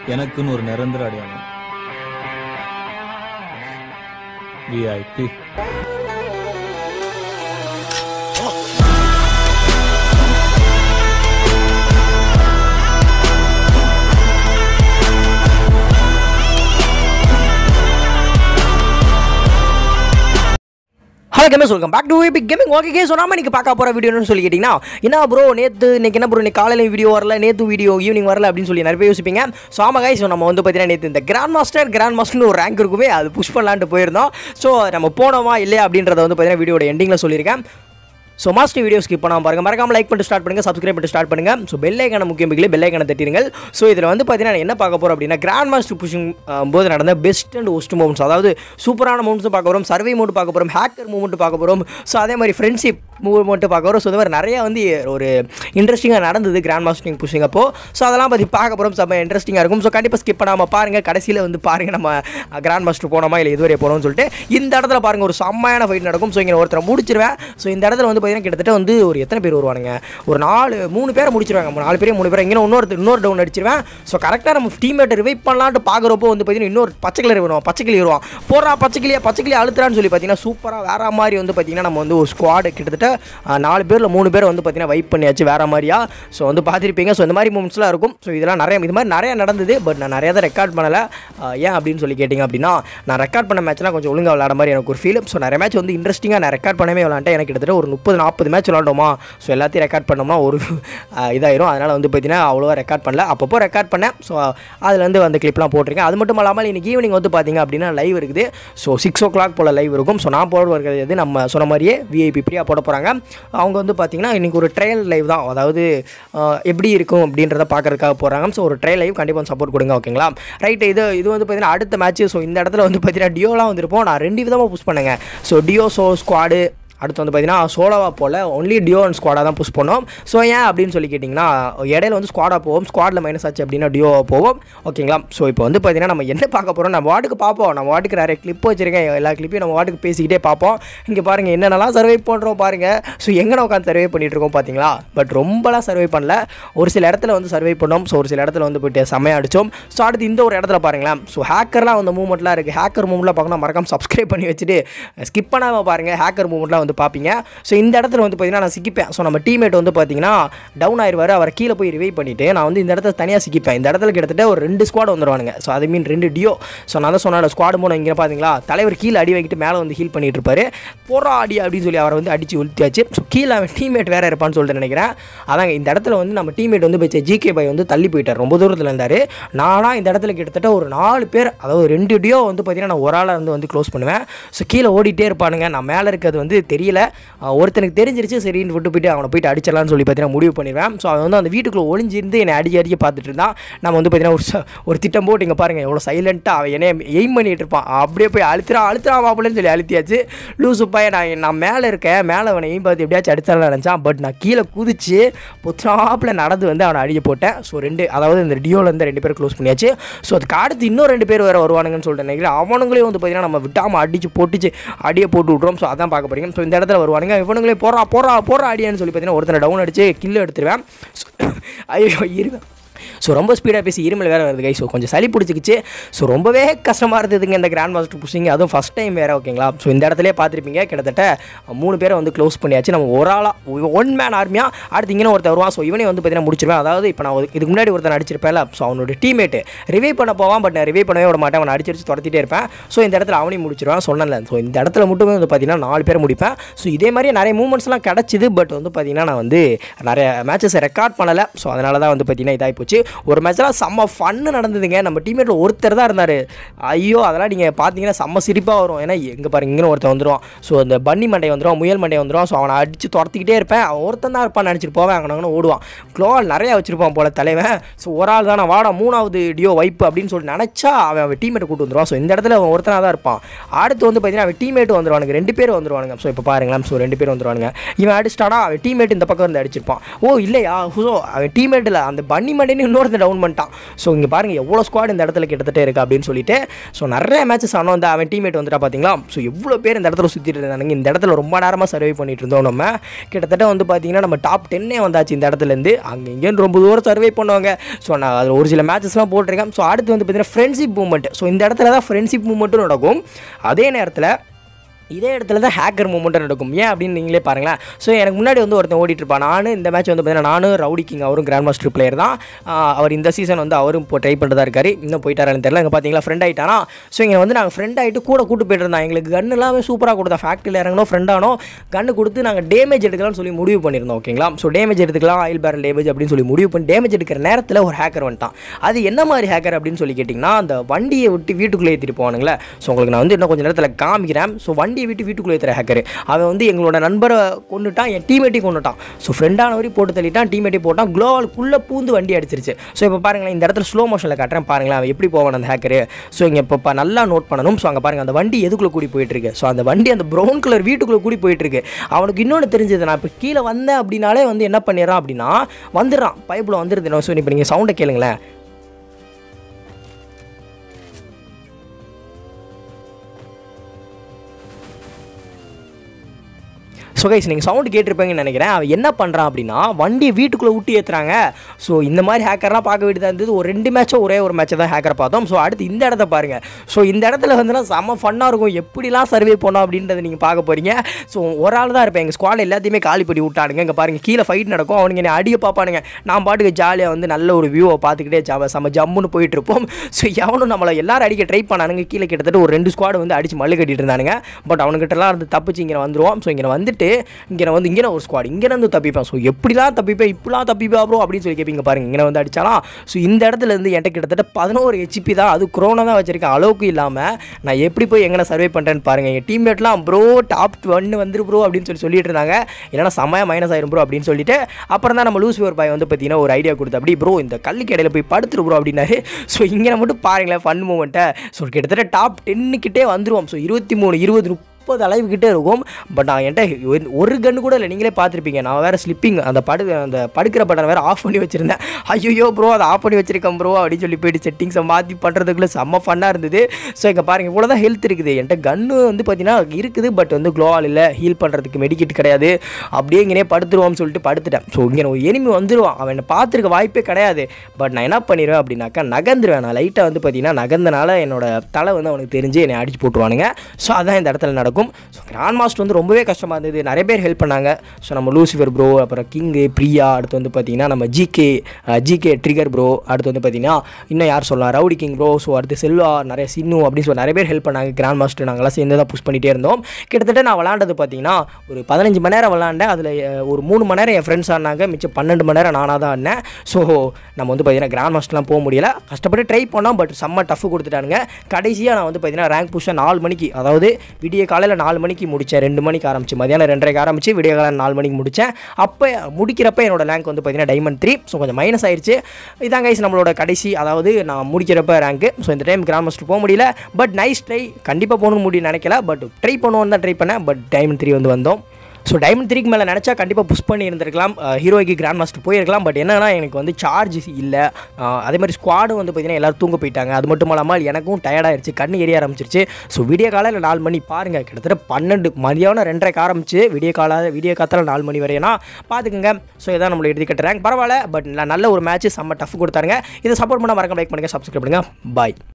எனக்குன்னு ஒரு நிரந்தர அடையாளம். VIP. Hello gamers, welcome back to epic gaming. Okay, so நாம இன்னைக்கு பார்க்க போகிற வீடியோன்னு சொல்லி கேட்டிங்கன்னா, என்ன ப்ரோ இன்னைக்கு என்ன ப்ரோ இன்னைக்கு காலையில் வீடியோ வரல, நேற்று வீடியோ ஈவினிங் வரல அப்படின்னு சொல்லி நிறைய பேர் யோசிப்பீங்க. ஸோ ஆமாம் கைஸ், ஸோ நம்ம வந்து பார்த்தீங்கன்னா நேற்று இந்த கிராண்ட் மாஸ்டர்னு ஒரு ரேங்க் இருக்குமே, அது புஷ் பண்ணலான்ட்டு போயிருந்தோம். ஸோ நம்ம போனோமா இல்லையா அப்படின்றத வந்து பார்த்தீங்கன்னா வீடியோட எண்டிங்கில் சொல்லியிருக்கேன். ஸோ மாஸ்டர் வீடியோ ஸ்கிப் பண்ணாமல் பாருங்கள். மறக்காமல் லைக் பண்ணிட்டு ஸ்டார்ட் பண்ணுங்கள், சப்ஸ்கிரைப் பண்ணிட்டு ஸ்டார்ட் பண்ணுங்கள். ஸோ பெல் ஐக்கான முக்கியம் பெல் ஐக்கான தட்டிடுங்கள். ஸோ இதில் வந்து பார்த்தீங்கன்னா என்ன பார்க்க போகிறோம் அப்படின்னா, கிராண்ட் மாஸ்டர் புஷிங் போது நடந்த பெஸ்ட் அண்ட் ஒஸ்ட் மூமெண்ட்ஸ், அதாவது சூப்பரான மூமெண்ட்ஸும் பார்க்க போகிறோம், சர்வே மூமெண்ட் பார்க்க போகிறோம், ஹேக்கர் மூமெண்ட் பார்க்க போகிறோம். ஸோ அதே மாதிரி ஃப்ரெண்ட்ஷிப் மூமெண்ட் பார்க்க போகிறோம். ஸோ இந்த மாதிரி நிறையா வந்து ஒரு இன்ட்ரெஸ்டிங்காக நடந்தது கிராண்ட் மாஸ்டரிங் புஷிங் அப்போ. ஸோ அதெல்லாம் பற்றி பார்க்க போகிறோம். செம்ம இன்ட்ரெஸ்டிங்காக இருக்கும். ஸோ கண்டிப்பாக ஸ்கிப் பண்ணாமல் பாருங்கள். கடைசியில் வந்து பாருங்கள் நம்ம கிராண்ட் மாஸ்டர் போனோமா இல்லை இதுவரை போனோம்னு சொல்லிட்டு. இந்த இடத்துல பாருங்கள் ஒரு செம்மையான ஃபைட் நடக்கும். ஸோ இங்கே ஒருத்தரை முடிச்சிருவேன். ஸோ இந்த இடத்துல வந்து பார்த்தீங்கன்னா கிட்டத்தட்ட வந்து ஒரு எத்தனை பேர் வருவானுங்க, ஒரு 3 பேரை முடிச்சிருவாங்க. 4 பேர் இங்கே இன்னொரு டவுன் அடிச்சிருவேன். ஸோ கரெக்டாக நம்ம டீம்மேட்டை ரிவைவ் பண்ணலான்ட்டு பார்க்குறப்போ வந்து பார்த்தீங்கன்னா இன்னொரு பச்சைக்கிளி வருவான். போடுறா பச்சைக்கிளி அழுத்துறான்னு சொல்லி பார்த்தீங்கன்னா சூப்பராக வேற மாதிரி வந்து பார்த்தீங்கன்னா நம்ம வந்து ஒரு ஸ்குவாடு கிட்டத்தட்ட 4 பேரில் 3 பேரை வந்து பார்த்தீங்கன்னா வைப் பண்ணியாச்சு வேற மாதிரியா. ஸோ வந்து பார்த்துருப்பீங்க. ஸோ இந்த மாதிரி மூமெண்ட்ஸ்லாம் இருக்கும். ஸோ இதெல்லாம் இது மாதிரி நிறையா நடந்தது. பட் நான் நிறையா தான் ரெக்கார்ட் பண்ணலை. ஏன் அப்படின்னு சொல்லி கேட்டிங்க அப்படின்னா, நான் ரெக்கார்ட் பண்ண மேட்ச்லாம் கொஞ்சம் ஒழுங்காக விளாட மாதிரி எனக்கு ஒரு ஃபீல். ஸோ நிறைய மேட்ச் வந்து இன்ட்ரெஸ்டிங்காக நான் ரெக்கார்ட் பண்ணவே விளாண்டேன். எனக்கு கிட்டத்தட்ட ஒரு 30-40 மேட்ச் விளாண்டோமா. ஸோ எல்லாத்தையும் ரெக்கார்ட் பண்ணோம்னா ஒரு இதாயிரும். அதனால் வந்து பார்த்தீங்கன்னா அவ்வளோவா ரெக்கார்ட் பண்ணல. அப்பப்போ ரெக்கார்ட் பண்ணேன். ஸோ அதில் வந்து அந்த கிளிப்லாம் போட்டிருக்கேன். அது மட்டும் இல்லாமல் இன்றைக்கி ஈவினிங் வந்து பார்த்தீங்க அப்படின்னா லைவ் இருக்குது. ஸோ 6 o'clock போல் லைவ் இருக்கும். ஸோ நான் போட இருக்கிறது நம்ம சொன்ன மாதிரியே விஐபி பிரியா போட போகிறாங்க. அவங்க வந்து பார்த்தீங்கன்னா இன்றைக்கி ஒரு ட்ரையல் லைவ் தான், அதாவது எப்படி இருக்கும் அப்படின்றத பார்க்குறதுக்காக போகிறாங்க. ஸோ ஒரு ட்ரையல் லைவ் கண்டிப்பாக சப்போர்ட் கொடுங்க. ஓகேங்களா, ரைட். இது வந்து பார்த்தீங்கன்னா அடுத்த மேட்ச். ஸோ இந்த இடத்துல வந்து பார்த்தீங்கன்னா டியோலாம் வந்துருப்போம். நான் 2 விதமாக புஷ் பண்ணுங்க. ஸோ டியோ ஸ்குவாடு, அடுத்து வந்து பார்த்தீங்கன்னா சோலோவாக போல் ஒன்லி டியோ அண்ட் ஸ்குவாடாக தான் புஷ் பண்ணோம். ஸோ ஏன் அப்படின்னு சொல்லி கேட்டிங்கன்னா, இடையில வந்து ஸ்குவாடாக போவோம், ஸ்குவாடில் மைனஸ் ஆச்சு அப்படின்னா டியோவாக போவோம். ஓகேங்களா, ஸோ இப்போ வந்து பார்த்தீங்கன்னா நம்ம என்ன பார்க்க போகிறோம், நம்ம வாட்டுக்கு பார்ப்போம். நம்ம வாட்டுக்கு நிறைய கிளிப் வச்சுருக்கேன். எல்லா கிளிப்பையும் நம்ம வாட்டுக்கு பேசிக்கிட்டே பார்ப்போம். இங்கே பாருங்கள் என்னென்னலாம் சர்வை பண்ணுறோம் பாருங்கள். ஸோ எங்கே உட்காந்து சர்வை பண்ணிகிட்டு இருக்கோம் பார்த்தீங்களா. பட் ரொம்பலாம் சர்வை பண்ணல. ஒரு சில இடத்துல வந்து சர்வை பண்ணோம். ஸோ ஒரு சில இடத்துல வந்து போய்ட்டு செம்மையாக அடித்தோம். ஸோ அடுத்து இந்த ஒரு இடத்துல பாருங்களேன். ஸோ ஹேக்கர்லாம் வந்து மூவ்மெண்ட்லாம் இருக்குது. ஹேக்கர் மூவ்மெண்ட்லாம் பார்க்கணும், மறக்காம சப்ஸ்கிரைப் பண்ணி வச்சுட்டு ஸ்கிப் பண்ணாமல் பாருங்கள். ஹேக்கர் மூவ்மெண்ட்லாம் வந்து பார்ப்பீங்க. ஸோ இந்த இடத்துல வந்து பார்த்தீங்கன்னா நான் சிக்கிப்பேன். ஸோ நம்ம டீம்மேட் வந்து பார்த்தீங்கன்னா டவுன் ஆயிடுவார். அவரை கீழே போய் ரிவைவ் பண்ணிவிட்டு நான் வந்து இந்த இடத்துல தனியாக சிக்கிப்பேன். இந்த இடத்துல கிட்டத்தட்ட ஒரு 2 ஸ்குவாட் வந்துடுவானுங்க. ஸோ அது மீன் 2 டியோ. ஸோ நான் தான் சொன்ன ஸ்குவாடு போனோம். இங்கே பார்த்தீங்களா தலைவர் கீழே அடி வைக்கிட்டு மேலே வந்து ஹீல் பண்ணிட்டு இருப்பாரு. போரா அடி அப்படின்னு சொல்லி அவரை வந்து அடித்து உளுத்தியாச்சு. ஸோ கீழே அவன் டீம்மேட் வேறு இருப்பான்னு சொல்லிட்டு நினைக்கிறேன். அதாங்க இந்த இடத்துல வந்து நம்ம டீம்மேட் வந்து போய் ஜிகே பாய் வந்து தள்ளி போயிட்டார், ரொம்ப தூரத்தில் இருந்தார். நானாக இந்த இடத்துல கிட்டத்தட்ட ஒரு 4 பேர், அதாவது 2 டியோ வந்து பார்த்தீங்கன்னா நான் ஒரு ஆளாக வந்து க்ளோஸ் பண்ணுவேன். ஸோ கீழே ஓடிட்டே இருப்பானுங்க. நான் மேலே இருக்கிறது வந்து தெரியல. ஒருத்தனுக்கு தெரிஞ்சிருச்சு, சரின்னு விட்டு போயிட்டு அவனை போயிட்டு அடிச்சிடலான்னு சொல்லி பார்த்தீங்கன்னா முடிவு பண்ணிடுவேன். ஸோ அவன் வந்து அந்த வீட்டுக்குள்ளே ஒளிஞ்சிருந்து என்னை அடிக்க பார்த்துட்டு இருந்தான். நம்ம வந்து பார்த்தீங்கன்னா ஒரு திட்டம் போட்டு இங்கே பாருங்கள் எவ்வளோ சைலண்ட்டாக அவன் என்னை எய்ம் பண்ணிட்டு இருப்பான். அப்படியே போய் அழுத்துறான் மாப்பிள்ளைன்னு சொல்லி அழுத்தியாச்சு. லூசு பையன், நான் மேலே இருக்கேன், மேலே அவனை எய்ம் பார்த்து எப்படியாச்சும் அடிச்சாலும் நினச்சான். பட் நான் கீழே குதிச்சு பொத்தாப்பில் நடந்து வந்து அவனை அடிக்க போட்டேன். ஸோ அதாவது இந்த டியோலேருந்து 2 பேர் க்ளோஸ் பண்ணியாச்சு. ஸோ அதுக்கு அடுத்து இன்னும் 2 பேர் வேறு வருவானுங்கன்னு சொல்லிட்டு நினைக்கிறேன். அவனுங்களே வந்து பார்த்தீங்கன்னா நம்ம விட்டாமல் அடிச்சு போட்டுச்சு அடியை போட்டு விட்ருவோம். ஸோ அதான் பார்க்க போகிறீங்க. ஸோ இந்த இடத்துல வருவானுங்க. இவனுங்களே போடுறா அடியான்னு சொல்லி பார்த்தீங்கன்னா ஒருத்தனை டவுன் அடிச்சு கில்லு எடுத்துருவேன். ஐயோ இருவேன். ஸோ ரொம்ப ஸ்பீடாக பேசி இருமல் வேறு வருது கை. ஸோ கொஞ்சம் சளி பிடிச்சிக்கிச்சு. ஸோ ரொம்பவே கஷ்டமாக இருந்ததுங்க இந்த கிராண்ட் மாஸ்டர் புஷிங், அதுவும் ஃபஸ்ட் டைம் வேறு. ஓகேங்களா, ஸோ இந்த இடத்துல பார்த்துருப்பீங்க கிட்டத்தட்ட 3 பேரை வந்து க்ளோஸ் பண்ணியாச்சு. நம்ம ஒரு ஆளாக 1 மேன் ஆர்மியாக. அடுத்து இங்கே ஒருத்தர் வருவான். ஸோ இவனே வந்து பார்த்தீங்கன்னா முடிச்சிருவேன். அதாவது இப்போ நான் இதுக்கு முன்னாடி ஒருத்தர் அடிச்சிருப்பேன்ல. ஸோ அவனோட டீம்மேட்டு ரிவைவ் பண்ண போவான். பட் நான் ரிவைவ் பண்ணவே விட மாட்டேன். அவனை அடிச்சு துரத்திட்டே இருப்பேன். ஸோ இந்த இடத்துல அவனையும் முடிச்சிருவேன் சொன்னல. ஸோ இந்த இடத்துல மட்டுமே வந்து பார்த்தீங்கன்னா 4 பேர் முடிப்பேன். ஸோ இதே மாதிரி நிறைய மூமெண்ட்ஸ்லாம் கிடச்சிது. பட் வந்து பார்த்தீங்கன்னா நான் வந்து நிறைய மேட்சஸை ரெக்கார்ட் பண்ணலை. ஸோ அதனால தான் வந்து பார்த்தீங்கன்னா இதாகி போச்சு. ஒரு மேட்ச்லாம் செம்ம ஃபன்னு நடந்ததுங்க. நம்ம டீம்மேட்டில் ஒருத்தர் தான் இருந்தார். ஐயோ அதெல்லாம் நீங்கள் பார்த்தீங்கன்னா செம்ம சிரிப்பாக வரும். ஏன்னா எங்கே பாருங்க இங்கே ஒருத்தர் வந்துடுவான். ஸோ அந்த பன்னி மண்டை வந்துடுவான், முயல் மண்டை வந்துடுவான். ஸோ அவனை அடித்து துரத்திக்கிட்டே இருப்பேன். அவன் ஒருத்தன் தான் இருப்பான்னு நினச்சிட்டு போவேன். அங்கே ஓடுவான். க்ளோவால் நிறையா வச்சுருப்பான் போல தலைவன். ஸோ ஒரு ஆள் தான் வாடா 3வது டியோ வைப்பு அப்படின்னு சொல்லிட்டு நினச்சா அவன் டீம்மேட்டை கூட்டு வந்துடுவான். ஸோ இந்த இடத்துல அவன் ஒருத்தனாக தான் இருப்பான். அடுத்து வந்து பார்த்தீங்கன்னா அவன் டீம்மேட்டு வந்துடுவானுங்க. 2 பேர் வந்துடுவானுங்க. ஸோ இப்போ பாருங்களேன். ஸோ 2 பேர் வந்துடுவானுங்க. இவன் அடிச்சிட்டானா அவன் டீம்மேட் இந்த பக்கம் வந்து அடிச்சிருப்பான். ஓ இல்லையா, ஸோ அவன் டீம்மேட்டில் அந்த பன்னி மண்டைன்னு இன்னொருத்த டவுன் பண்ணிட்டான். ஸோ இங்கே பாருங்கள் எவ்வளோ ஸ்குவாட் இந்த இடத்துல கிட்டத்தட்ட இருக்குது அப்படின்னு சொல்லிட்டு. ஸோ நிறைய மேட்சஸ் ஆனால் வந்து அவன் டீம்மேட் வந்துட்டா பார்த்தீங்களா. ஸோ எவ்வளோ பேர் இந்த இடத்துல சுற்றிட்டு இருந்தானுங்க. இந்த இடத்துல ரொம்ப நேரமாக சர்வே பண்ணிட்டு இருந்தோம். நம்ம கிட்டத்தட்ட வந்து பார்த்தீங்கன்னா நம்ம டாப் 10 வந்தாச்சு இந்த இடத்துலேருந்து. அங்கே இங்கேன்னு ரொம்ப தூரம் சர்வே பண்ணுவாங்க. ஸோ நான் அதில் ஒரு சில மேட்சஸ்லாம் போட்டிருக்கேன். ஸோ அடுத்து வந்து பார்த்தீங்கன்னா ஃப்ரெண்ட்ஷிப் மூவ்மெண்ட். ஸோ இந்த இடத்துல தான் ஃப்ரெண்ட்ஷிப் மூவ்மெண்ட்டும் நடக்கும். அதே நேரத்தில் இதே இடத்துல தான் ஹேக்கர் மூமெண்ட்டும் நடக்கும். ஏன் அப்படின்னு நீங்களே பாருங்களேன். ஸோ எனக்கு முன்னாடி வந்து ஒருத்தன் ஓடிட்டு இருப்பான். நான் இந்த மேட்ச் வந்து பார்த்தீங்கன்னா நானும் ரவுடி கிங், அவரும் கிராண்ட் மாஸ்டர் பிளேயர் தான். அவர் இந்த சீசன் வந்து அவரும் இப்போ ட்ரை பண்ணுறதா இருக்காரு. இன்னும் போயிட்டாரான்னு தெரியல. இங்கே பார்த்தீங்களா ஃப்ரெண்ட் ஆகிட்டானா. ஸோ இங்கே வந்து நாங்கள் ஃப்ரெண்ட் ஆகிட்டு கூட கூட்டு போயிட்டு இருந்தான். எங்களுக்கு கன் எல்லாமே சூப்பராக கொடுத்தா. ஃபேக்ட்ரியில் இறங்கணும், ஃப்ரெண்டானோ கன்று கொடுத்து நாங்கள் டேமேஜ் எடுக்கலாம்னு சொல்லி முடிவு பண்ணியிருந்தோம். ஓகேங்களா. ஸோ டேமேஜ் எடுத்துக்கலாம், ஆயில் பேரல் டேமேஜ் அப்படின்னு சொல்லி முடிவு பண்ணி டேமேஜ் எடுக்கிற நேரத்தில் ஒரு ஹேக்கர் வந்துட்டான். அது என்ன மாதிரி ஹேக்கர் அப்படின்னு சொல்லி கேட்டிங்கன்னா, அந்த வண்டியை விட்டு வீட்டுக்குள்ளே ஏற்றிட்டு போவானுங்களே. ஸோ உங்களுக்கு நான் வந்து இன்னும் கொஞ்சம் நேரத்தில் காமிக்கிறேன். ஸோ வண்டியை விட்டு வீட்டுக்குள்ளே ஏற்றுற ஹேக்கர். அவன் வந்து எங்களோட நண்பரை கொண்டுட்டான், என் டீமேட்டையும் கொண்டுட்டான். ஸோ ஃப்ரெண்டானவரையும் போட்டு தள்ளிட்டான், டீமேட்டையும் போட்டான். குளோவாலுக்குள்ளே பூந்து வண்டி அடிச்சிருச்சு. ஸோ இப்போ பாருங்களேன், இந்த இடத்துல ஸ்லோ மோஷனில் காட்டுறேன் பாருங்களேன் அவன் எப்படி போவான் அந்த ஹேக்கரு. ஸோ இங்கே இப்போ நல்லா நோட் பண்ணணும். ஸோ அங்கே பாருங்கள் அந்த வண்டி எதுக்குள்ளே கூடி போயிட்டுருக்கு. ஸோ அந்த வண்டி அந்த ப்ரௌன் கலர் வீட்டுக்குள்ளே கூடி போயிட்டுருக்கு. அவனுக்கு இன்னொன்று தெரிஞ்சது, நான் இப்போ கீழே வந்தேன் அப்படின்னாலே வந்து என்ன பண்ணிடுறான் அப்படின்னா வந்துடுறான், பைப்பில் வந்துடுது. ஸோ இப்போ நீங்கள் சவுண்டை கேளுங்களேன். ஸோ கைஸ் நீங்கள் சவுண்டு கேட்டிருப்பீங்கன்னு நினைக்கிறேன். அவன் என்ன பண்ணுறான் அப்படின்னா வண்டியை வீட்டுக்குள்ளே விட்டு ஏற்றுறாங்க. ஸோ இந்த மாதிரி ஹேக்கர்லாம் பார்க்க வேண்டியதாக இருந்தது. ஒரு 2 மேட்சோ ஒரே ஒரு மேட்சை தான் ஹேக்கரை பார்த்தோம். ஸோ அடுத்து இந்த இடத்த பாருங்கள். ஸோ இந்த இடத்துல வந்துன்னா செம்ம ஃபன்னாக இருக்கும். எப்படிலாம் சர்வே பண்ணோம் அப்படின்றத நீங்கள் பார்க்க போகிறீங்க. ஸோ ஒரு ஆள் தான் இருப்பேன். எங்கள் ஸ்குவாட் எல்லாத்தையுமே காலி பண்ணி விட்டானுங்க. இங்கே பாருங்கள் கீழே ஃபைட் நடக்கும். அவனுங்க என்னை அடிய பார்ப்பானுங்க. நான் பாட்டுக்கு ஜாலியாக வந்து நல்ல ஒரு வியூவை பார்த்துக்கிட்டே செம்ம ஜம்முன்னு போயிட்டுருப்போம். ஸோ எவனும் நம்மளை எல்லாரும் அடிக்க ட்ரை பண்ணானுங்க. கீழே கிட்டத்தட்ட ஒரு 2 ஸ்குவாட் வந்து அடித்து மல்லு கட்டிட்டு இருந்தானுங்க. பட் அவனுக்கிட்டலாம் இருந்து தப்பிச்சு இங்கே வந்துடுவோம். ஸோ இங்கே வந்துட்டு இங்கே ஒரு ஸ்குவாட் இங்கே வந்து தப்பிப்பேன். ஸோ எப்படிலாம் தப்பிப்பேன், இப்படிலாம் தப்பிப்பா ப்ரோ அப்படின்னு சொல்லி கேட்பீங்க பாருங்க. இங்கே வந்து அடிச்சாலாம். ஸோ இந்த இடத்துல இருந்து என்கிட்ட கிட்டத்தட்ட 11 HP தான். அது கொரோனா தான் வச்சிருக்கேன். அளவுக்கு இல்லாமல் நான் எப்படி போய் எங்கே சர்வே பண்ணுறேன்னு பாருங்கள். எங்கள் டீம்மேட்லாம் ப்ரோ டாப் 1 வந்துரு ப்ரோ அப்படின்னு சொல்லிட்டு இருந்தாங்க. இல்லைனா செம்மையாக மைனஸ் ஆயிரும் ப்ரோ அப்படின்னு சொல்லிட்டு அப்புறம் தான் நம்ம லூசிஃபர் பாய் வந்து பார்த்தீங்கன்னா ஒரு ஐடியா கொடுத்து அப்படி ப்ரோ இந்த கல்லுக்கு இடையில போய் படுத்துரு ப்ரோ அப்படின்னாரு. ஸோ இங்கே மட்டும் பாருங்களேன் ஃபன் மூமெண்ட்டை. ஸோ கிட்டத்தட்ட டாப் 10 கிட்டே வந்துருவோம். ஸோ 23 20 30 அளவுக்கிட்டே இருக்கும். பட் நான் என்கிட்ட ஒரு கன்று கூட இல்லை. நீங்களே பார்த்துருப்பீங்க. நான் வேறு ஸ்லிப்பிங் அந்த படுக்கிற பட்டன் வேறு ஆஃப் பண்ணி வச்சுருந்தேன். ஐயோ ப்ரோ அதை ஆஃப் பண்ணி வச்சிருக்கேன் ப்ரோ அப்படின்னு சொல்லி போயிட்டு செட்டிங்ஸை மாற்றி பண்ணுறதுக்குள்ளே செம்ம ஃபன்னாக இருந்தது. ஸோ இங்கே பாருங்கள் இவ்வளோ தான் ஹெல்த் இருக்குது. என்கிட்ட கன்று வந்து பார்த்தீங்கன்னா இருக்குது. பட் வந்து க்ளோவால் இல்லை, ஹீல் பண்ணுறதுக்கு மெடிக்கிட் கிடையாது. அப்படியே இங்கே படுத்துருவோம்னு சொல்லிட்டு படுத்துட்டேன். ஸோ இங்கே ஒரு எனிமி வந்துடுவான். அவன் என்னை பார்த்துருக்க வாய்ப்பே கிடையாது. பட் நான் என்ன பண்ணிடுவேன் அப்படின்னாக்கா நகர்ந்துருவேன். நான் லைட்டாக வந்து பார்த்தீங்கன்னா நகர்ந்தனால என்னோட தலை வந்து அவனுக்கு தெரிஞ்சு என்னை அடிச்சு போட்டுருவானுங்க. ஸோ அதான் இந்த இடத்துல நடக்கும். ஸோ கிராண்ட் மாஸ்டர் வந்து ரொம்பவே கஷ்டமாக இருந்தது. நிறைய பேர் ஹெல்ப் பண்ணாங்க. ஸோ நம்ம லூசிஃபர் ப்ரோ, அப்புறம் கிங்கு, பிரியா, அடுத்து வந்து பார்த்தீங்கன்னா நம்ம ஜிகே ட்ரிகர் ப்ரோ, அடுத்து வந்து பார்த்தீங்கன்னா இன்னும் யார் சொல்லலாம் ரவுடி கிங் ப்ரோ, ஸோ அடுத்து செல்வா, நிறைய சின்னு அப்படின்னு சொல்லி நிறைய பேர் ஹெல்ப் பண்ணாங்க. கிராண்ட் மாஸ்டர் நாங்களாம் சேர்ந்து தான் புஷ் பண்ணிகிட்டே இருந்தோம். கிட்டத்தட்ட நான் விளாண்டது பார்த்தீங்கன்னா ஒரு 15 மணி நேரம் விளாண்டேன். அதில் ஒரு 3 மணி நேரம் என் ஃப்ரெண்ட்ஸ் ஆனாங்க. மிச்சம் 12 மணி நேரம் நானாக தான் ஆடினேன். ஸோ நம்ம வந்து பார்த்தீங்கன்னா கிராண்ட் மாஸ்டர்லாம் போக முடியல. கஷ்டப்பட்டு ட்ரை பண்ணோம். பட் செம்ம டஃப் கொடுத்துட்டானுங்க. கடைசியாக நான் வந்து பார்த்தீங்கன்னா ரேங்க் புஷ்ஷாக 4 மணிக்கு, அதாவது விடிய காலையில் 4 மணிக்கு முடித்தேன். 2 மணிக்கு ஆரம்பிச்சு மதியானம் 2:30 ஆரம்பிச்சு விடிய காலையில் 4 மணிக்கு முடித்தேன். அப்போ முடிக்கிறப்ப என்னோட ரேங்க் வந்து பார்த்தீங்கன்னா டைமண்ட் 3. ஸோ கொஞ்சம் மைனஸ் ஆயிடுச்சு. இதான் கைஸ் நம்மளோட கடைசி, அதாவது நான் முடிக்கிறப்ப ரேங்க்கு. ஸோ இந்த டைம் கிராண்ட் மாஸ்டர் போக முடியல. But nice try. கண்டிப்பாக போகணும்னு முடியும் நினைக்கல. பட் ட்ரை பண்ணுவோன்னு தான் ட்ரை பண்ணேன். பட் டைமண்ட் 3 வந்து வந்தோம். ஸோ டைமண்ட் 3க்கு மேலே நினச்சா கண்டிப்பாக புஷ் பண்ணி இருந்திருக்கலாம். ஹீரோய்க்கு கிராண்ட் மாஸ்டர் போயிருக்கலாம். பட் என்னன்னா எனக்கு வந்து சார்ஜ் இல்லை. அதே மாதிரி ஸ்குவாடும் வந்து பார்த்தீங்கன்னா எல்லோரும் தூங்க போயிட்டாங்க. அது மட்டும் இல்லாமல் எனக்கும் டயர்டாகிடுச்சு, கண்ணு எரிய ஆரம்பிச்சிருச்சு. ஸோ விடிய காலையில் 4 மணி பாருங்கள், கிட்டத்தட்ட 12 மதியானம் 2:30 ஆரம்பிச்சு விடிய காலத்தில் 4 மணி வரையனா பார்த்துக்குங்க. ஸோ இதான் நம்மளை எழுதி கட்டுறாங்க. பரவாயில்ல. பட் நல்ல ஒரு மேட்ச், செம்ம டஃப் கொடுத்தாருங்க. இதை சப்போர்ட் பண்ணால் மறக்காம லைக் பண்ணுங்கள், சப்ஸ்கிரைப் பண்ணுங்கள். பாய்.